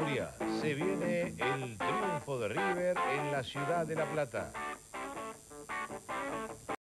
Asturias. Se viene el triunfo de River en la ciudad de La Plata.